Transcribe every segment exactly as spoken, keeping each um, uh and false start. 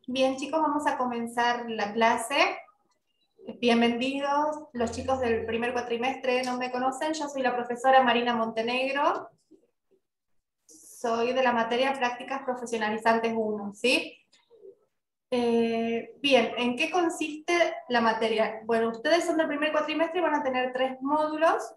Bien, chicos, vamos a comenzar la clase. Bienvenidos, los chicos del primer cuatrimestre no me conocen, yo soy la profesora Marina Montenegro, soy de la materia Prácticas Profesionalizantes uno, ¿sí? Eh, bien, ¿en qué consiste la materia? Bueno, ustedes son del primer cuatrimestre y van a tener tres módulos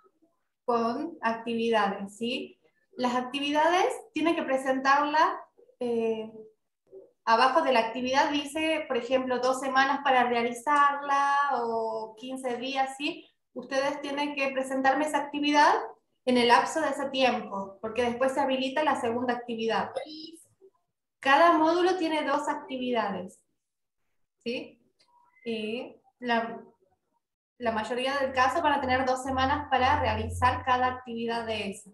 con actividades, ¿sí? Las actividades tienen que presentarlas. Eh, Abajo de la actividad dice, por ejemplo, dos semanas para realizarla o quince días, ¿sí? Ustedes tienen que presentarme esa actividad en el lapso de ese tiempo, porque después se habilita la segunda actividad. Cada módulo tiene dos actividades, ¿sí? Y la, la mayoría del caso van a tener dos semanas para realizar cada actividad de esa.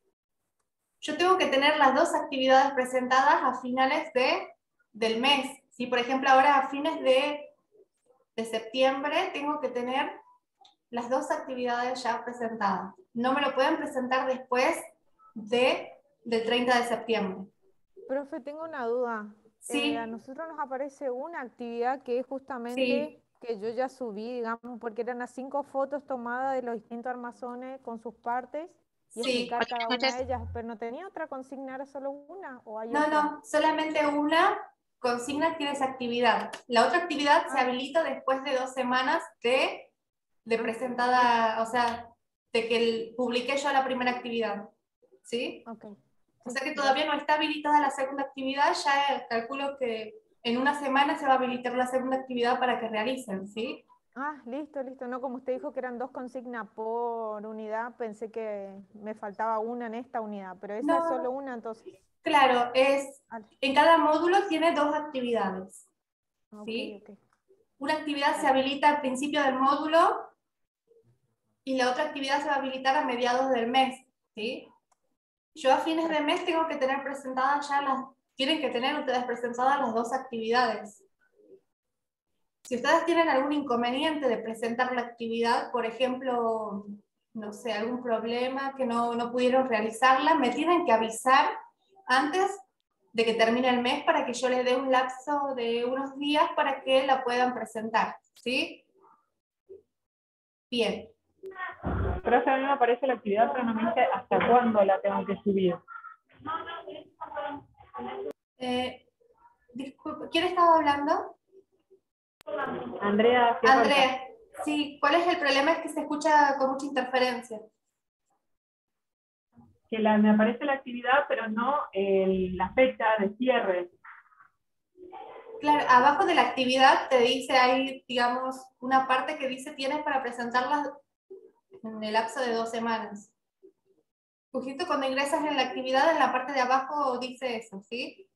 Yo tengo que tener las dos actividades presentadas a finales de, del mes. Si, por ejemplo, ahora a fines de, de septiembre tengo que tener las dos actividades ya presentadas. No me lo pueden presentar después de, del treinta de septiembre. Profe, tengo una duda. Eh, a Sí, nosotros nos aparece una actividad que es justamente sí, que yo ya subí, digamos, porque eran las cinco fotos tomadas de los distintos armazones con sus partes y sí. explicar cada una de ellas, pero no tenía otra consigna, ¿era solo una o hay No, otra? no, solamente una consigna tiene esa actividad. La otra actividad se Ah, habilita después de dos semanas de, de ah, presentada, o sea, de que el- publiqué yo la primera actividad. ¿Sí? ok. O Sí, sea que ok. todavía no está habilitada la segunda actividad, ya calculo que en una semana se va a habilitar la segunda actividad para que realicen, ¿sí? Ah, listo, listo. No, como usted dijo que eran dos consignas por unidad, pensé que me faltaba una en esta unidad, pero esa es No, solo una, entonces. claro, es, Ah, en cada módulo tiene dos actividades, ok, ¿sí? ok. Una actividad se habilita al principio del módulo y la otra actividad se va a habilitar a mediados del mes, ¿sí? Yo a fines de mes tengo que tener presentadas ya las, tienen que tener ustedes presentadas las dos actividades. Si ustedes tienen algún inconveniente de presentar la actividad, por ejemplo, no sé, algún problema que no, no pudieron realizarla, me tienen que avisar antes de que termine el mes para que yo les dé un lapso de unos días para que la puedan presentar, ¿sí? Bien. Profe, a mí me aparece la actividad, pero no me dice hasta cuándo la tengo que subir. Eh, disculpe, ¿quién estaba hablando? Andrea Fierrolta, Andrea. Sí, ¿cuál es el problema? Es que se escucha con mucha interferencia. que la, me aparece la actividad, pero no el, la fecha de cierre. Claro, abajo de la actividad te dice, hay, digamos, una parte que dice tienes para presentarlas en el lapso de dos semanas. Justo cuando ingresas en la actividad, en la parte de abajo dice eso, ¿sí?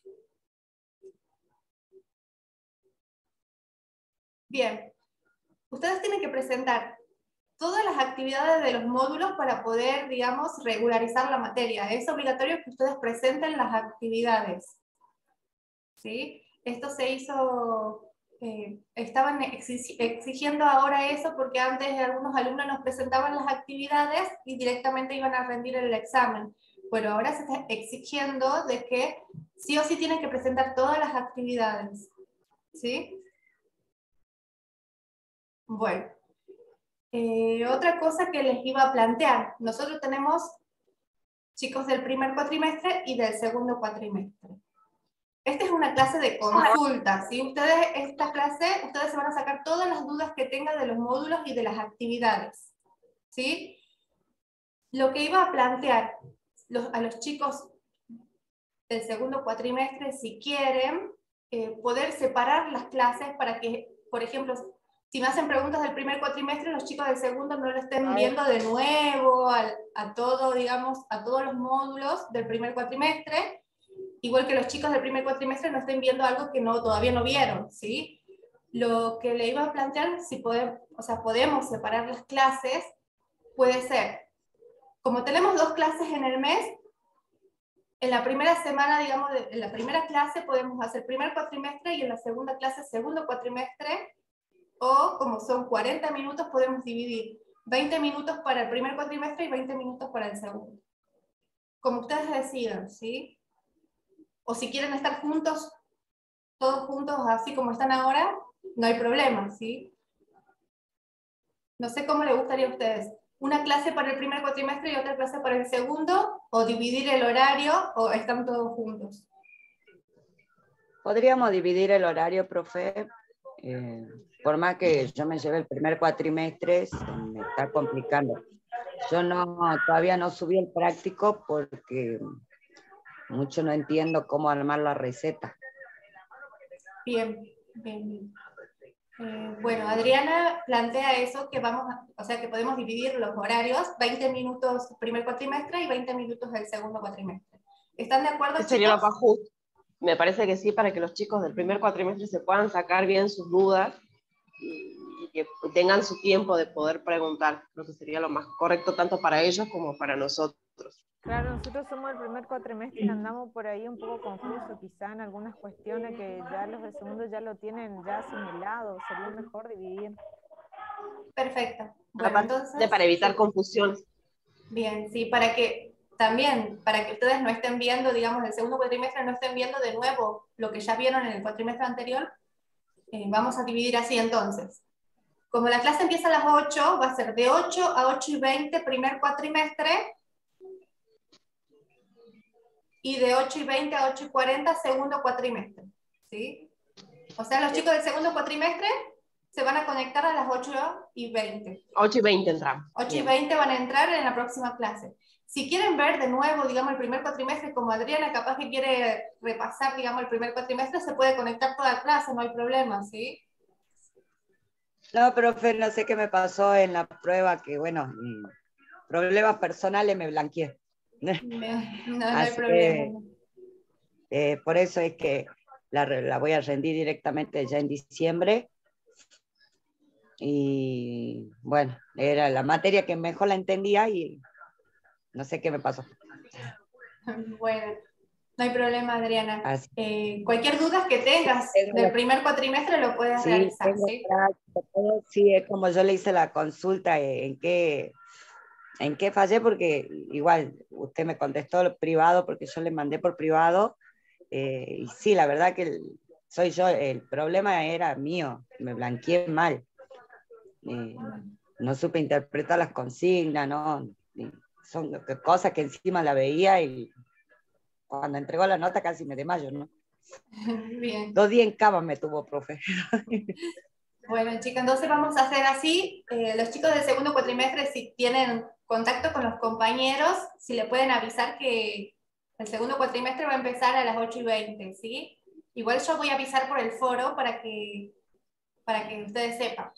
Bien. Ustedes tienen que presentar todas las actividades de los módulos para poder, digamos, regularizar la materia. Es obligatorio que ustedes presenten las actividades, ¿sí? Esto se hizo, eh, estaban exigiendo ahora eso porque antes algunos alumnos nos presentaban las actividades y directamente iban a rendir el examen. Pero ahora se está exigiendo de que sí o sí tienen que presentar todas las actividades, ¿sí? Bueno, eh, otra cosa que les iba a plantear, nosotros tenemos chicos del primer cuatrimestre y del segundo cuatrimestre. Esta es una clase de consulta, ¿sí? Ustedes, esta clase, ustedes se van a sacar todas las dudas que tengan de los módulos y de las actividades, ¿sí? Lo que iba a plantear los, a los chicos del segundo cuatrimestre, si quieren, eh, poder separar las clases para que, por ejemplo, si me hacen preguntas del primer cuatrimestre, los chicos del segundo no lo estén viendo de nuevo al, a todo, digamos, a todos los módulos del primer cuatrimestre, igual que los chicos del primer cuatrimestre no estén viendo algo que no, todavía no vieron, ¿sí? Lo que le iba a plantear, si podemos, o sea, podemos separar las clases, puede ser, como tenemos dos clases en el mes, en la primera semana, digamos, en la primera clase podemos hacer primer cuatrimestre y en la segunda clase segundo cuatrimestre, o como son cuarenta minutos podemos dividir veinte minutos para el primer cuatrimestre y veinte minutos para el segundo. Como ustedes decidan, ¿sí? O si quieren estar juntos, todos juntos así como están ahora, no hay problema, ¿sí? No sé cómo le gustaría a ustedes. Una clase para el primer cuatrimestre y otra clase para el segundo, o dividir el horario, o están todos juntos. Podríamos dividir el horario, profe. Eh, por más que yo me lleve el primer cuatrimestre, se me está complicando. Yo no, todavía no subí el práctico porque mucho no entiendo cómo armar la receta. Bien, bien, bien. Eh, bueno, Adriana plantea eso, que vamos a, o sea, que podemos dividir los horarios, veinte minutos primer cuatrimestre y veinte minutos del segundo cuatrimestre. ¿Están de acuerdo, chicos? Sería lo más justo. Me parece que sí, para que los chicos del primer cuatrimestre se puedan sacar bien sus dudas y, y que tengan su tiempo de poder preguntar. Creo que sería lo más correcto tanto para ellos como para nosotros. Claro, nosotros somos el primer cuatrimestre y andamos por ahí un poco confusos, quizá en algunas cuestiones que ya los de segundo ya lo tienen ya asimilado, sería mejor dividir. Perfecto. Bueno, Aparte, entonces, para evitar confusiones. bien, sí, para que también, para que ustedes no estén viendo, digamos, el segundo cuatrimestre, no estén viendo de nuevo lo que ya vieron en el cuatrimestre anterior, eh, vamos a dividir así entonces. Como la clase empieza a las ocho, va a ser de ocho a ocho y veinte primer cuatrimestre, y de ocho y veinte a ocho y cuarenta segundo cuatrimestre, ¿sí? O sea, los chicos del segundo cuatrimestre se van a conectar a las ocho y veinte. ocho y veinte entramos. ocho y Bien. veinte van a entrar en la próxima clase. Si quieren ver de nuevo, digamos, el primer cuatrimestre, como Adriana capaz que quiere repasar, digamos, el primer cuatrimestre, se puede conectar toda la clase, no hay problema, ¿sí? No, profe, no sé qué me pasó en la prueba, que bueno, mm, problemas personales me blanqueé. No, no hay Así problema. que, eh, por eso es que la, la voy a rendir directamente ya en diciembre. Y bueno, era la materia que mejor la entendía y no sé qué me pasó. Bueno, no hay problema, Adriana. Así, Eh, cualquier duda que tengas tengo del la- primer cuatrimestre lo puedes sí, realizar, tengo ¿sí? práctica, todo. Sí, es como yo le hice la consulta eh, en qué, en qué fallé, porque igual usted me contestó lo privado, porque yo le mandé por privado, eh, y sí, la verdad que el- soy yo, el problema era mío, me blanqueé mal. Eh, no supe interpretar las consignas, ¿no? Y son cosas que encima la veía y cuando entregó la nota casi me desmayo, ¿no? Bien. Dos días en cama me tuvo, profe. Bueno, chicas, entonces vamos a hacer así. Eh, los chicos del segundo cuatrimestre, si tienen contacto con los compañeros, si le pueden avisar que el segundo cuatrimestre va a empezar a las ocho y veinte, ¿sí? Igual yo voy a avisar por el foro para que, para que ustedes sepan.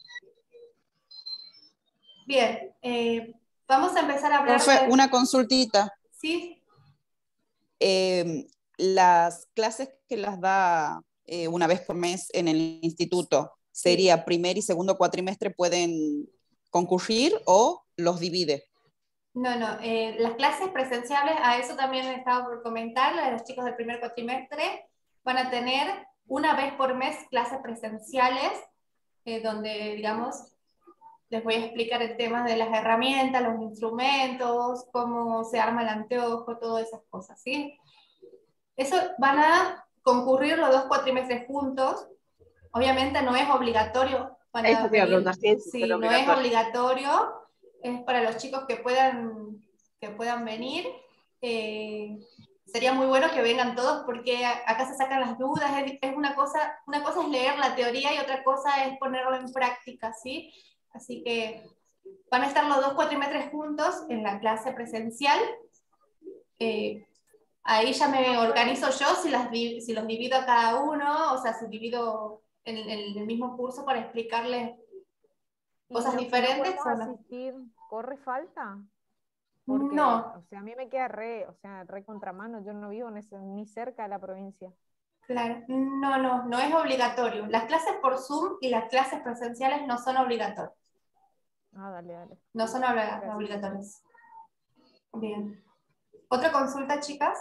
Bien, eh, vamos a empezar a hablar Profe, de... una consultita. ¿Sí? Eh, las clases que las da eh, una vez por mes en el instituto, ¿sería Sí. primer y segundo cuatrimestre pueden concurrir o los divide? No, no, eh, las clases presenciales, a eso también he estado por comentar, la de los chicos del primer cuatrimestre van a tener una vez por mes clases presenciales, eh, donde, digamos, les voy a explicar el tema de las herramientas, los instrumentos, cómo se arma el anteojo, todas esas cosas, ¿sí? Eso van a concurrir los dos cuatrimestres juntos, obviamente no es obligatorio para Eso te iba a venir, preguntar, sí, sí, sí, pero no es obligatorio. obligatorio, es para los chicos que puedan, que puedan venir. Eh, sería muy bueno que vengan todos porque acá se sacan las dudas, es, es una, cosa, una cosa es leer la teoría y otra cosa es ponerlo en práctica, ¿sí? Así que van a estar los dos cuatrimestres juntos en la clase presencial. Eh, ahí ya me organizo yo si, las, si los divido a cada uno, o sea, si divido en, en el mismo curso para explicarles ¿Y cosas los que no diferentes. podemos O no. asistir, corre falta? Porque, No. o sea, a mí me queda re, o sea, re contramano, yo no vivo en ese, ni cerca de la provincia. Claro, no, no, no es obligatorio. Las clases por Zoom y las clases presenciales no son obligatorias. Ah, dale, dale. No son oblig- obligatorias. Bien. ¿Otra consulta, chicas?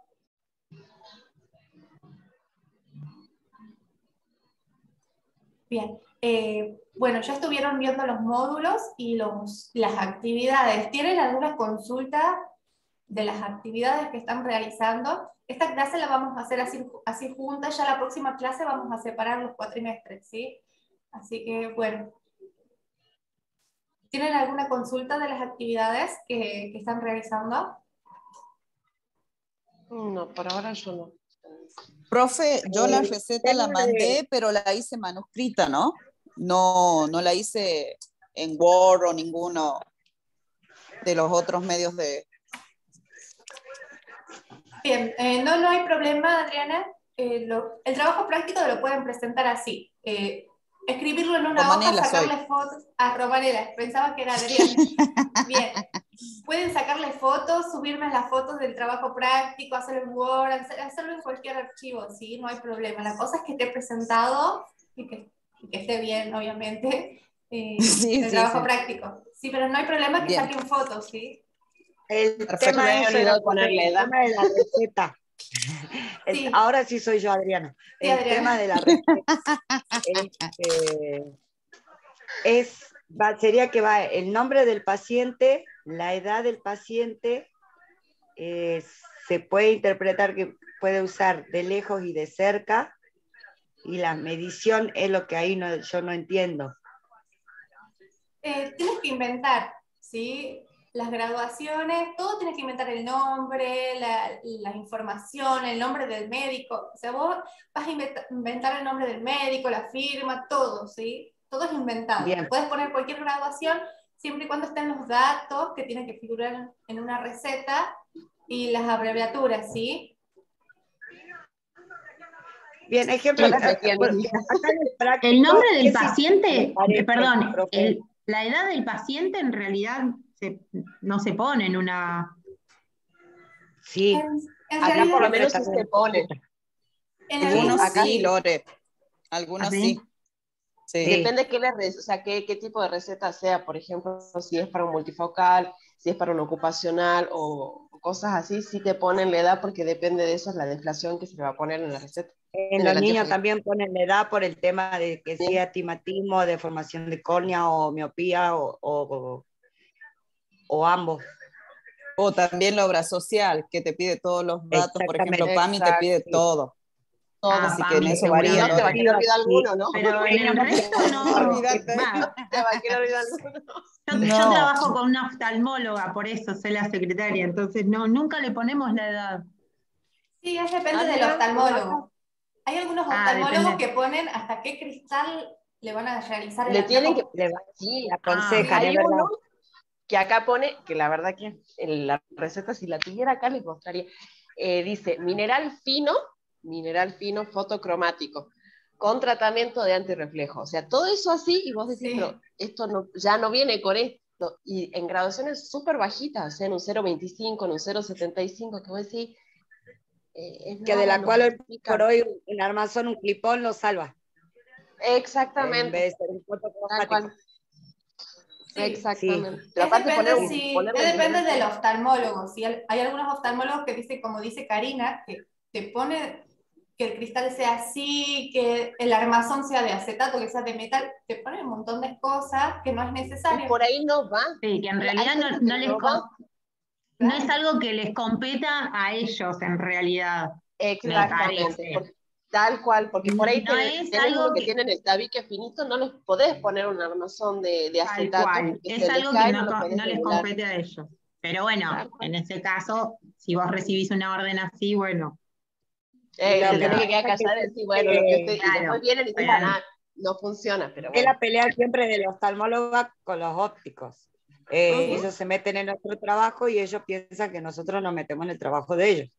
Bien. Eh, bueno, ya estuvieron viendo los módulos y los, las actividades. ¿Tienen alguna consulta de las actividades que están realizando. Esta clase la vamos a hacer así, así juntas, ya la próxima clase vamos a separar los cuatrimestres, ¿sí? Así que, bueno. ¿Tienen alguna consulta de las actividades que, que están realizando? No, por ahora yo no. Profe, yo la receta la mandé, pero la hice manuscrita, ¿no? No, no la hice en Word o ninguno de los otros medios de... Bien, eh, no, no hay problema, Adriana. Eh, lo, el trabajo práctico lo pueden presentar así. Eh, escribirlo en una hoja, Romanela sacarle soy. fotos. Ah, Romanela, pensaba que era Adriana. Bien. Pueden sacarle fotos, subirme las fotos del trabajo práctico, hacerlo en Word, hacerlo en cualquier archivo, ¿sí? No hay problema. La cosa es que esté presentado y que, y que esté bien, obviamente, eh, Sí, el sí, trabajo sí. práctico. Sí, pero no hay problema que Bien. saquen fotos, ¿sí? El Perfecto. tema Me había es olvidado el ponerle edad. tema de la receta. El- Sí. ahora sí soy yo, Adriana. Sí, El Adriana. tema de la receta este, es, va- sería que va el nombre del paciente, la edad del paciente, eh, se puede interpretar que puede usar de lejos y de cerca, y la medición es lo que ahí no, yo no entiendo. Eh, tienes que inventar, ¿sí? Las graduaciones, todo tienes que inventar el nombre, la, la información, el nombre del médico. O sea, vos vas a inventa, inventar el nombre del médico, la firma, todo, ¿sí? Todo es inventado. Bien. Puedes poner cualquier graduación siempre y cuando estén los datos que tienen que figurar en una receta y las abreviaturas, ¿sí? Bien, ejemplo, El- acá, Decía mi porque hija. acá en el práctico, El nombre ¿qué del sí paciente, me parece, eh, perdón, profe? el- la edad del paciente en realidad se- no se pone en una... Sí, En, en acá realidad, Por lo siempre menos está sí bien. se pone. en Sí, Algunos algunos acá sí, sí. Lore. Algunos ¿Así? sí. Sí. Sí. Depende qué, le re- o sea, qué, qué tipo de receta sea, por ejemplo, si es para un multifocal, si es para un ocupacional o cosas así, sí te ponen la edad porque depende de eso, es la deflación que se le va a poner en la receta. En En los el niños anteojo. también ponen la edad por el tema de que Sí. sea astigmatismo, deformación de córnea o miopía o, o, o ambos. O también la obra social, que te pide todos los datos. Por ejemplo, Exactamente. PAMI te pide Exacto. todo. Todo. Ah, Así que en PAMI eso varía, No te va a seguramente. querer olvidar Sí, alguno, ¿no? Pero en el teníamos que resto hacer no... una Olvídate. Va, Te va a querer olvidar alguno. yo, yo No. trabajo con una oftalmóloga, por eso soy la secretaria, entonces no, nunca le ponemos la edad. Sí, es depende Ah, del mira, oftalmólogo. Hay algunos Ah, oftalmólogos depende. que ponen hasta qué cristal le van a realizar el Le tienen que... anteojo. Le, va- Sí, le aconsejan, hay es verdad. uno que acá pone, que la verdad que en la receta, si la tuviera acá, les mostraría. Eh, dice, mineral fino, mineral fino fotocromático, con tratamiento de antirreflejo. O sea, todo eso así, y vos decís, Sí. pero esto no, ya no viene con esto. Y en graduaciones súper bajitas, o sea, en un cero coma veinticinco, en un cero coma setenta y cinco, que vos decís, eh, es Que de nada, la no cual hoy justifica. por hoy un armazón, un clipón lo salva. En Exactamente, vez de ser un tal fotocromático. cual. Sí. Exactamente. Sí. Pero Es aparte depende, poner un, si, ponerle es el depende mineral del fino. oftalmólogo. ¿Sí? Hay hay algunos oftalmólogos que dicen, como dice Karina, que te pone que el cristal sea así, que el armazón sea de acetato, que sea de metal, te pone un montón de cosas que no es Y necesario. por ahí no va. Sí, que en Hay realidad no, gente que no les no com- va. no es algo que les competa a ellos en realidad, me Exactamente, parece. por- tal cual, porque por ahí No tenés, es tenés uno algo que que, tienen el tabique finito, no les podés poner un armazón de, de tal acetato, cual, porque es se les algo que cae, no, no lo co- podés no les regular. compete a ellos. Pero bueno, Tal cual. en ese caso, si vos recibís una orden así, bueno, Eh, Lo te que tenés la- que quedar pasa callada y que decir, bueno, lo que usted, y claro, después vienen y dicen, pero- ah, no funciona, pero es bueno. la pelea siempre del oftalmólogo con los ópticos. Eh, Ujú. Ellos se meten en nuestro trabajo y ellos piensan que nosotros nos metemos en el trabajo de ellos.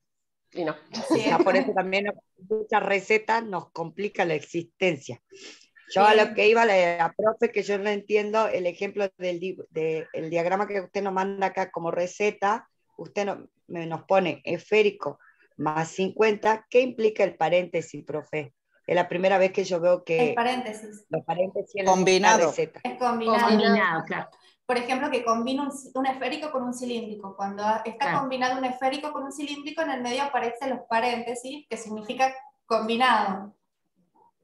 Y no. Así Quizá es. por eso también muchas recetas nos complica la existencia. Yo a Bien. lo que iba, la, la profe, que yo no entiendo el ejemplo del di- de, el diagrama que usted nos manda acá como receta, usted no, me, nos pone esférico más cincuenta, ¿qué implica el paréntesis, profe? Es la primera vez que yo veo El que paréntesis los paréntesis en la Combinado. receta. es combinado. combinado, claro. Por ejemplo, que combina un, un esférico con un cilíndrico. Cuando está Claro. combinado un esférico con un cilíndrico, en el medio aparecen los paréntesis, que significa combinado.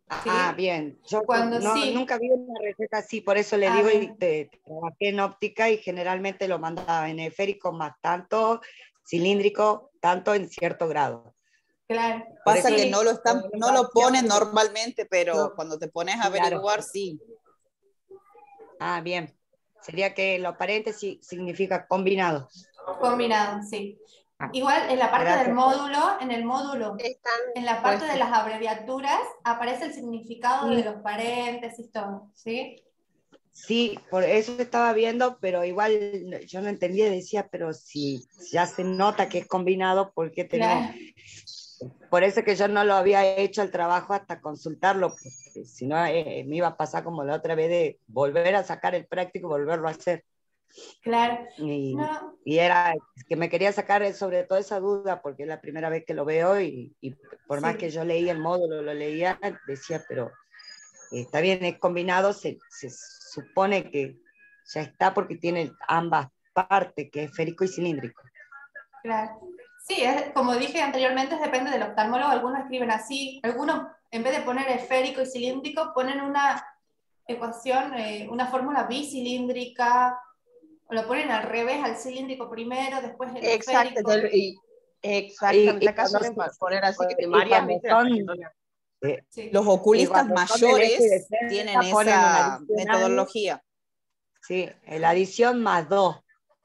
¿sí? Ah, bien. Yo Cuando no, sí. nunca vi una receta así, por eso le Ah, digo, y bien. te, trabajé en óptica y generalmente lo mandaba en esférico más tanto, cilíndrico, tanto en cierto grado. Claro. Por Pasa eso que Sí, no lo están, le no lo hacía ponen porque- normalmente, pero no, cuando te pones a claro. averiguar, sí. Ah, bien. Sería que los paréntesis significa combinado. combinado, sí. Ah, Igual en la parte del gracias. módulo, en el módulo, Están en la parte de puestos. las abreviaturas, aparece el significado de Sí. los paréntesis, todo, ¿sí? Sí, por eso estaba viendo, pero igual yo no entendía, decía, pero si ya se nota que es combinado, ¿por qué tenemos? Claro. Por eso que yo no lo había hecho el trabajo hasta consultarlo, porque si no eh, me iba a pasar como la otra vez de volver a sacar el práctico y volverlo a hacer. Claro. Y, No, y era que me quería sacar sobre todo esa duda, porque es la primera vez que lo veo y, y por más sí. que yo leía el módulo, lo leía, decía, pero está bien, es combinado, se, se supone que ya está porque tiene ambas partes, que es esférico y cilíndrico. Claro. Sí, es, como dije anteriormente, depende del oftalmólogo. Algunos escriben así, algunos en vez de poner esférico y cilíndrico, ponen una ecuación, eh, una fórmula bicilíndrica, o lo ponen al revés, al cilíndrico primero, después el Exacto, esférico. del- y- Y, exactamente. y Acá cuando, suelen pa- poner así, que y María, cuando viste, hasta que son, no le- eh, Sí. Los y oculistas cuando son del eje de mayores tienen cerca ponen una esa adicional, metodología. sí, la adición más dos,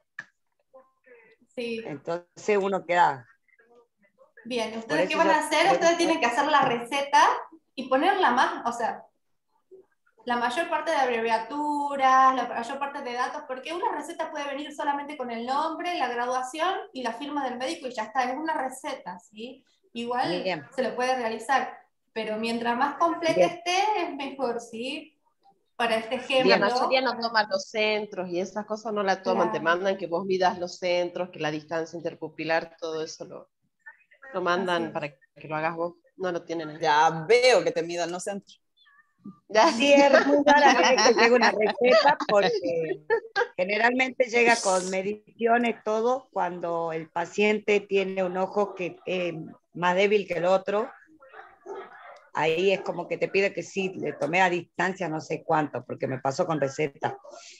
Sí. entonces uno queda. Bien, Por ¿ustedes qué eso van yo a hacer? Ustedes pregunto, tienen que hacer la receta y ponerla más, o sea, la mayor parte de abreviaturas, la mayor parte de datos, porque una receta puede venir solamente con el nombre, la graduación y la firma del médico y ya está, es una receta, ¿sí? Igual bien, se lo puede realizar, pero mientras más completa bien, esté, es mejor, ¿sí? Para este Y la bien, mayoría ejemplo, no para- toman los centros y esas cosas no la toman, te claro, mandan que vos midas los centros, que la distancia interpupilar, todo eso lo, lo mandan así. para que lo hagas vos, no lo tienen ahí. Ya veo que te midan los centros. Ya. sí, es muy rara vez que llega una receta porque generalmente llega con mediciones todo cuando el paciente tiene un ojo que es más débil que el otro. Ahí es como que te pide que sí, le tomé a distancia no sé cuánto, porque me pasó con receta.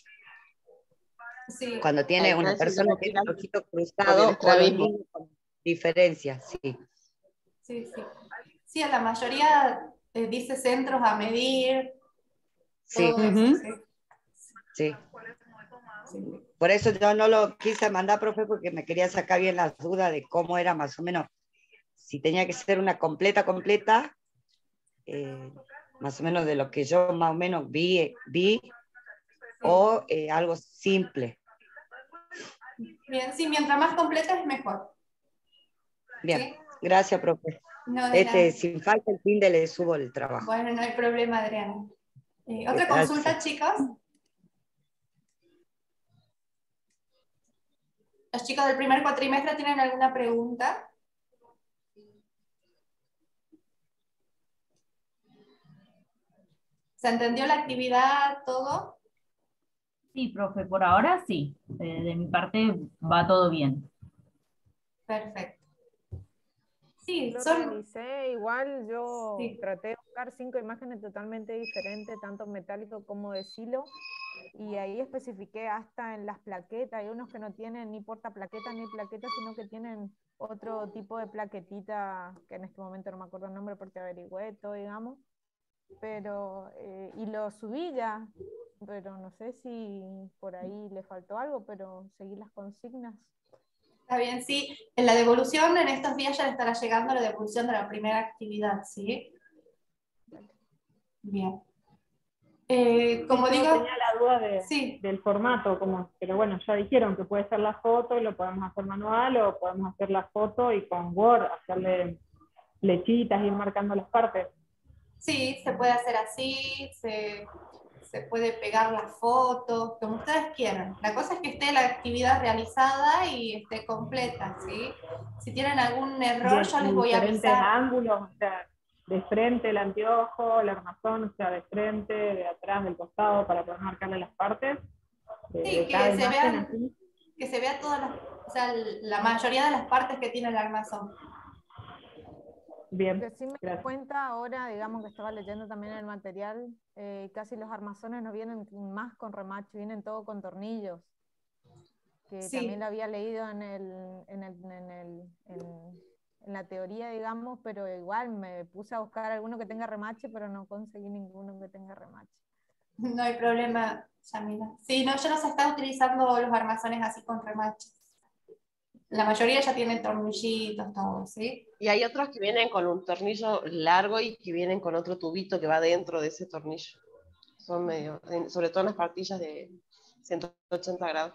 Sí, La Cuando tiene una distancia persona que tiene interpupilar el ojito con el cruzado o los estrabismo. niños con diferencia, sí. sí, sí. Sí, a la mayoría eh, dice centros a medir, Sí, todo eso, Ujú. sí. sí. Sí. Por eso yo no lo quise mandar, profe, porque me quería sacar bien las dudas de cómo era más o menos, si tenía que ser una completa, completa, eh, más o menos de lo que yo más o menos vi, vi o eh, algo simple. Bien, sí, mientras más completa es mejor. Bien, ¿Sí? gracias, profe. No, de Este, nada. sin falta el fin de le subo el trabajo. Bueno, no hay problema, Adriana. Eh, ¿Otra Gracias. consulta, chicos? ¿Los chicos del primer cuatrimestre tienen alguna pregunta? ¿Se entendió la actividad, todo? Sí, profe, por ahora sí. Eh, de mi parte va todo bien. Perfecto. Sí, Lo son... realicé igual, yo Sí. traté de buscar cinco imágenes totalmente diferentes, tanto metálico como de silo, y ahí especifiqué hasta en las plaquetas. Hay unos que no tienen ni portaplaquetas ni plaquetas, sino que tienen otro tipo de plaquetita, que en este momento no me acuerdo el nombre porque averigüé todo, digamos, pero, eh, y lo subí ya, pero no sé si por ahí le faltó algo, pero seguí las consignas. Está bien, sí. En la devolución, en estos días ya le estará llegando la devolución de la primera actividad, ¿sí? Bien. Eh, como Sí, yo digo... tenía la duda de, Sí. del formato, como, pero bueno, ya dijeron que puede ser la foto y lo podemos hacer manual o podemos hacer la foto y con Word hacerle flechitas, ir marcando las partes. Sí, se puede hacer así, se, se puede pegar las fotos, como ustedes quieran. La cosa es que esté la actividad realizada y esté completa, ¿sí? Si tienen algún error, Bien, yo les y voy a diferentes avisar. ángulos, o sea, de frente el anteojo, el armazón, o sea, de frente, de atrás, del costado, para poder marcarle las partes de, Sí, de que cada se imagen, vean, así. que se vea todas las, o sea, la mayoría de las partes que tiene el armazón. Bien, Lo que sí me di gracias. cuenta ahora, digamos que estaba leyendo también el material, eh, casi los armazones no vienen más con remache, vienen todo con tornillos, que Sí. también lo había leído en, el, en, el, en, el, en, en la teoría, digamos, pero igual me puse a buscar alguno que tenga remache, pero no conseguí ninguno que tenga remache. No hay problema, Yamila. Sí, no, ya no se está utilizando los armazones así con remaches. La mayoría ya tienen tornillitos, todo, ¿sí? Y hay otros que vienen con un tornillo largo y que vienen con otro tubito que va dentro de ese tornillo. Son medio, sobre todo en las pastillas de ciento ochenta grados.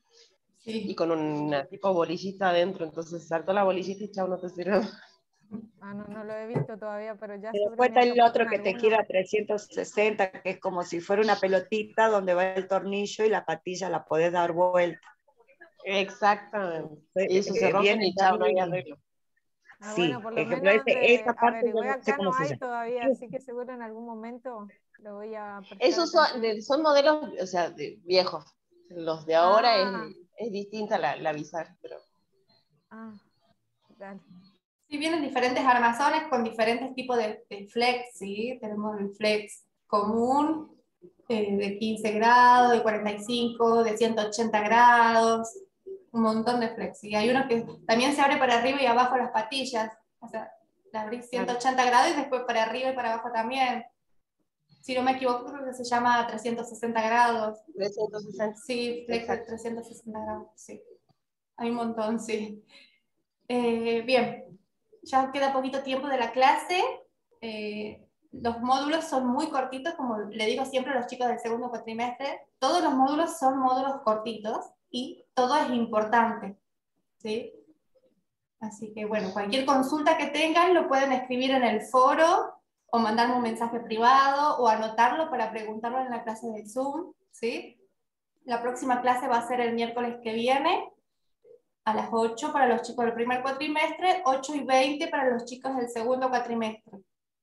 Sí. Y con una tipo bolillita adentro, entonces saltó la bolillita y chao, no te sirve. Ah, no, no lo he visto todavía, pero ya Pero seguro después me está voy a el topar otro con que te alguno. gira trescientos sesenta, que es como si fuera una pelotita donde va el tornillo y la patilla la podés dar vuelta. Exactamente. Y Eh, eso se eh, rompen vienen y chao, no hay también, arreglo. Ah, sí, bueno, por lo ejemplo, menos ese, de esa parte yo averigüé no sé acá cómo no se hay llama. todavía, así que seguro en algún momento lo voy a prestar Esos son, atención. de- son modelos, o sea, de viejos. Los de ahora Ah, es, es distinta la, la bisagra, pero ah, dale. Sí, vienen diferentes armazones con diferentes tipos de, de flex, ¿sí? Tenemos el flex común, eh, de quince grados, de cuarenta y cinco, de ciento ochenta grados, un montón de flex. Y hay uno que también se abre para arriba y abajo las patillas, o sea, la abrís ciento ochenta grados y después para arriba y para abajo también. Si no me equivoco, creo que se llama trescientos sesenta grados. trescientos sesenta. Sí, flex de Exacto. trescientos sesenta grados, sí. Hay un montón, sí. Eh, bien, ya queda poquito tiempo de la clase. Eh, los módulos son muy cortitos, como le digo siempre a los chicos del segundo cuatrimestre. Todos los módulos son módulos cortitos y todo es importante, ¿sí? Así que bueno, cualquier consulta que tengan lo pueden escribir en el foro o mandarme un mensaje privado o anotarlo para preguntarlo en la clase de Zoom, ¿sí? La próxima clase va a ser el miércoles que viene a las ocho para los chicos del primer cuatrimestre, ocho y veinte para los chicos del segundo cuatrimestre.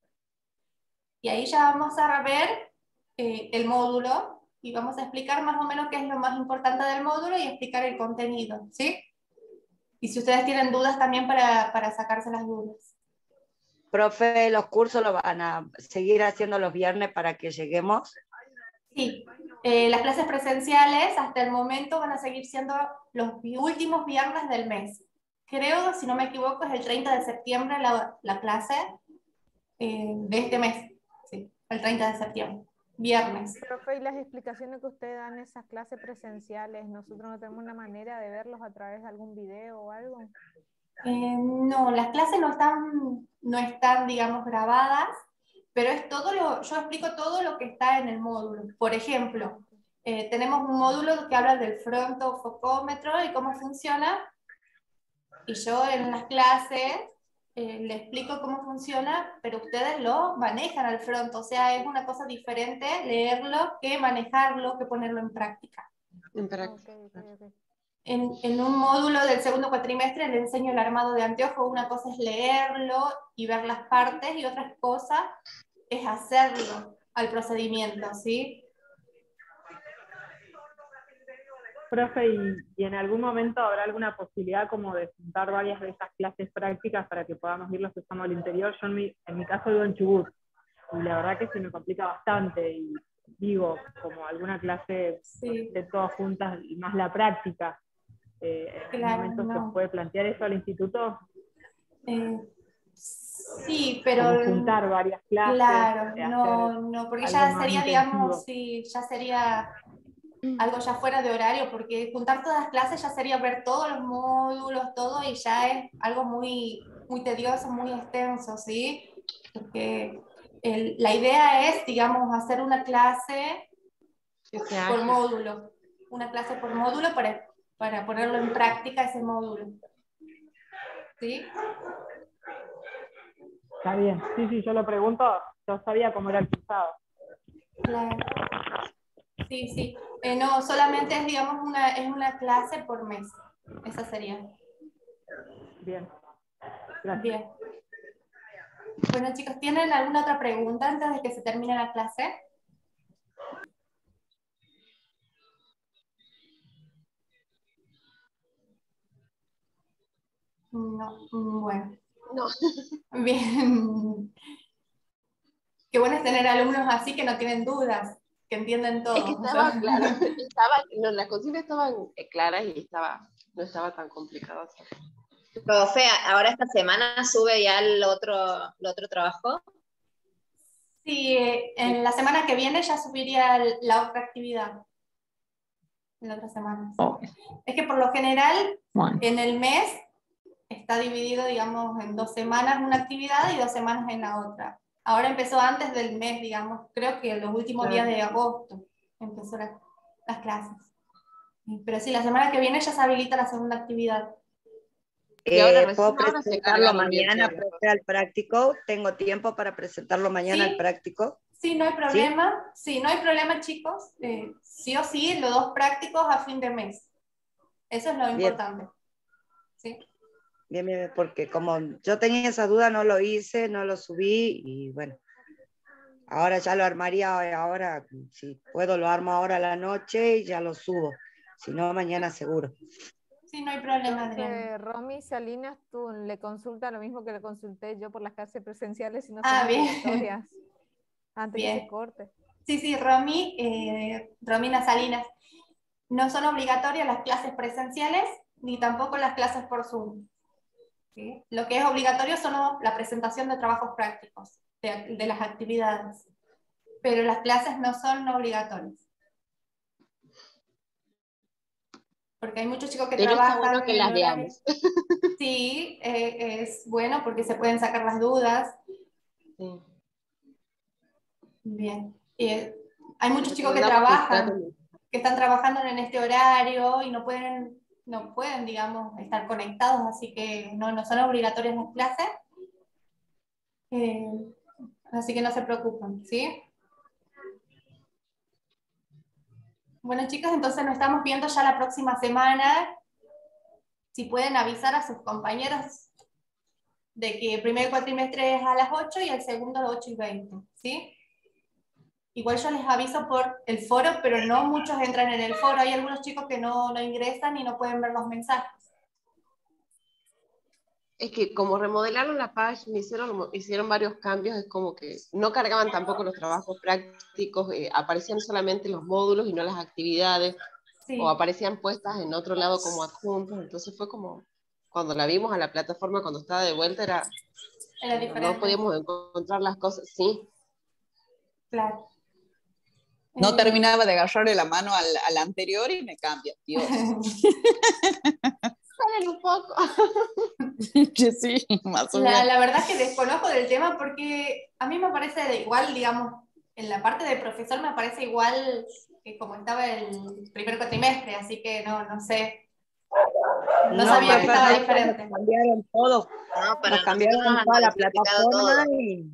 Y ahí ya vamos a ver eh, el módulo y vamos a explicar más o menos qué es lo más importante del módulo y explicar el contenido, ¿sí? Y si ustedes tienen dudas también para, para sacarse las dudas. Profe, los cursos los van a seguir haciendo los viernes para que lleguemos. Sí, eh, las clases presenciales hasta el momento van a seguir siendo los últimos viernes del mes. Creo, si no me equivoco, es el treinta de septiembre la, la clase eh, de este mes. Sí, el treinta de septiembre, viernes. Profe, y las explicaciones que usted da en esas clases presenciales, ¿nosotros no tenemos una manera de verlos a través de algún video o algo? Eh, no, las clases no están, no están, digamos, grabadas, pero es todo lo, yo explico todo lo que está en el módulo. Por ejemplo, eh, tenemos un módulo que habla del frontofocómetro y cómo funciona, y yo en las clases eh, le explico cómo funciona, pero ustedes lo manejan al front, o sea, es una cosa diferente leerlo que manejarlo, que ponerlo en práctica. En Ah, práctica. ok, ok, ok. En, en un módulo del segundo cuatrimestre le enseño el armado de anteojos. Una cosa es leerlo y ver las partes y otra cosa es hacerlo al procedimiento, ¿sí? Profe, y, y en algún momento habrá alguna posibilidad como de juntar varias de esas clases prácticas para que podamos irlos usando al interior. Yo en mi, en mi caso vivo en Chubut, y la verdad que se me complica bastante, y digo, como alguna clase Sí, de todas juntas y más la práctica. Eh, ¿En algún claro, momento se os no. puede plantear eso al instituto? Eh, sí, Como pero juntar varias clases, claro, eh, hacer no, no, porque algo ya más sería, digamos, intensivo. sí, ya sería algo ya fuera de horario, porque juntar todas las clases ya sería ver todos los módulos, todo, y ya es algo muy, muy tedioso, muy extenso, ¿sí? Porque el- la idea es, digamos, hacer una clase Que sea por ágil. módulo, una clase por módulo para, para ponerlo en práctica ese módulo, ¿sí? Está bien, sí, sí, yo lo pregunto, yo sabía cómo era el cursado. Claro. Sí, sí. Eh, no, solamente es, digamos, una, es una clase por mes. Esa sería. Bien, gracias. Bien. Bueno, chicos, ¿tienen alguna otra pregunta antes de que se termine la clase? No, bueno. No. Bien. Qué bueno es tener alumnos así que no tienen dudas, que entienden todo. Es que estaba claro, estaba, no, las consignas estaban claras y estaba, no estaba tan complicado hacer. Profe, ahora esta semana sube ya el otro, el otro trabajo. Sí, eh, en la semana que viene ya subiría el- la otra actividad. En la otra semana. Oh. Es que por lo general, Bueno. en el mes está dividido, digamos, en dos semanas una actividad y dos semanas en la otra. Ahora empezó antes del mes, digamos, creo que los últimos Claro. días de agosto empezó la- las clases. Pero sí, la semana que viene ya se habilita la segunda actividad. Y ahora Eh, recién ¿Puedo ahora se presentarlo cargaron bien mañana, todas las profe, al práctico? ¿Tengo tiempo para presentarlo mañana Sí. al práctico? Sí, no hay problema. Sí, no hay problema, chicos. Eh, sí o sí, los dos prácticos a fin de mes. Eso es lo Bien. importante. ¿Sí? Bien, bien, porque como yo tenía esa duda, no lo hice, no lo subí y bueno, ahora ya lo armaría, ahora si puedo lo armo ahora a la noche y ya lo subo, si no mañana seguro. Sí, no hay problema, Adriana. Entonces, Romy Salinas, tú le consulta lo mismo que le consulté yo por las clases presenciales y no Ah, son bien. obligatorias antes que Bien. se corte. Sí, sí, Romy, eh, Romina Salinas. No son obligatorias las clases presenciales ni tampoco las clases por Zoom. ¿Sí? Lo que es obligatorio son la presentación de trabajos prácticos, de, de las actividades, pero las clases no son obligatorias. Porque hay muchos chicos que Pero está trabajan bueno que en las el horario. veamos. Sí, eh, es bueno porque se pueden sacar las dudas. Sí. Bien. Eh, hay muchos chicos que Recomendamos que trabajan, traten- que están trabajando en este horario y no pueden, no pueden, digamos, estar conectados, así que no, no son obligatorias las clases. Eh, así que no se preocupen, ¿sí? Bueno, chicos, entonces nos estamos viendo ya la próxima semana. Si pueden avisar a sus compañeros de que el primer cuatrimestre es a las ocho y el segundo a las ocho y veinte, ¿sí? Igual yo les aviso por el foro, pero no muchos entran en el foro. Hay algunos chicos que no, no ingresan y no pueden ver los mensajes. Es que como remodelaron la página, hicieron, hicieron varios cambios, es como que no cargaban tampoco los trabajos prácticos, eh, aparecían solamente los módulos y no las actividades, Sí. o aparecían puestas en otro lado como adjuntos, entonces fue como, cuando la vimos a la plataforma, cuando estaba de vuelta, era, Era no, diferente. no podíamos encontrar las cosas, sí. Claro. No Eh, terminaba de agarrarle la mano al, al anterior y me cambia, Dios. Salen un poco. Que sí, más o La, menos. la verdad es que desconozco del tema porque a mí me parece de igual, digamos, en la parte de profesor me parece igual que como estaba el primer cuatrimestre, así que no, no sé. No, No, sabía que profe, estaba nosotros diferente. nos cambiaron todo, No, para nos nosotros cambiaron nos han toda la modificado plataforma todo. y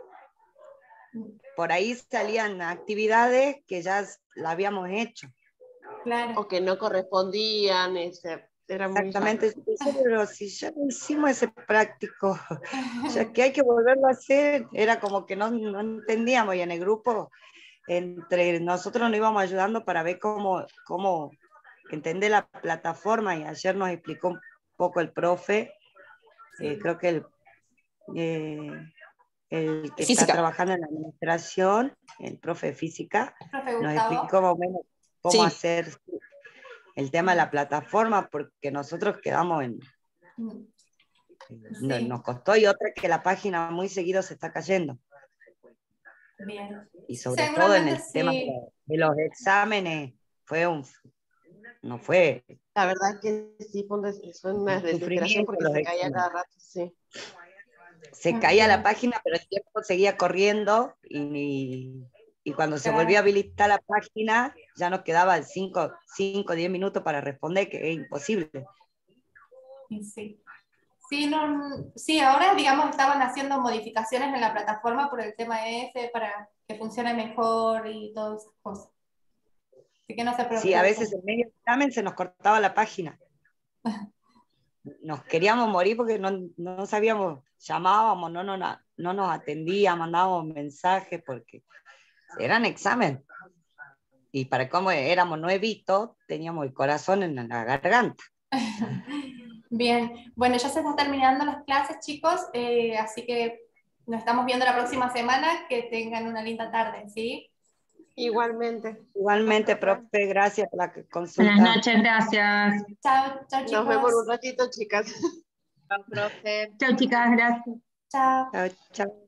por ahí salían actividades que ya la habíamos hecho. Claro. O que no correspondían, ese, era muy Exactamente, raro. sí, pero si ya no hicimos ese práctico, ya que hay que volverlo a hacer, era como que no, no entendíamos y en el grupo, entre nosotros nos íbamos ayudando para ver cómo, cómo entender la plataforma y ayer nos explicó un poco el profe, Sí. eh, creo que el, eh, el que Física. está trabajando en la administración, el profe de física, Profe nos Gustavo. explicó más o menos cómo Sí. hacer el tema de la plataforma, porque nosotros quedamos en... Mm. No- Sí. nos costó y otra que la página muy seguido se está cayendo. Bien. Y sobre todo en el Seguramente tema de sí. los, de los exámenes, fue un... No fue La verdad que sí, fue, un des- fue una desesperación sufrimiento porque los se caía exámenes. cada rato, sí. Se caía la página, pero el tiempo seguía corriendo y, y, y cuando se Claro. volvió a habilitar la página, ya nos quedaba cinco o diez minutos para responder, que es imposible. Sí. Sí, no, sí, ahora digamos estaban haciendo modificaciones en la plataforma por el tema ese para que funcione mejor y todas esas cosas. Así que no se preocupen. Sí, a veces en medio examen se nos cortaba la página. Nos queríamos morir porque no, no sabíamos, llamábamos, no, no, no, no nos atendía, mandábamos mensajes porque eran examen. Y para cómo éramos nuevitos, teníamos el corazón en la garganta. Bien, bueno, ya se están terminando las clases, chicos, eh, así que nos estamos viendo la próxima semana. Que tengan una linda tarde, ¿sí? Igualmente. Igualmente, profe, gracias por la consulta. Buenas noches, gracias. Chao, chao, chicos. Nos vemos en un ratito, chicas. Chao, profe. Chao, chicas, gracias. Chao. Chao, chao.